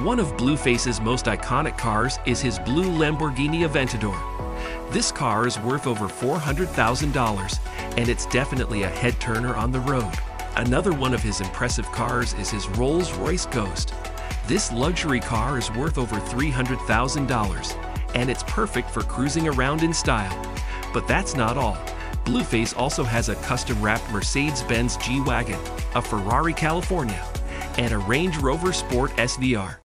One of Blueface's most iconic cars is his blue Lamborghini Aventador. This car is worth over $400,000, and it's definitely a head-turner on the road. Another one of his impressive cars is his Rolls-Royce Ghost. This luxury car is worth over $300,000, and it's perfect for cruising around in style. But that's not all. Blueface also has a custom-wrapped Mercedes-Benz G-Wagon, a Ferrari California, and a Range Rover Sport SVR.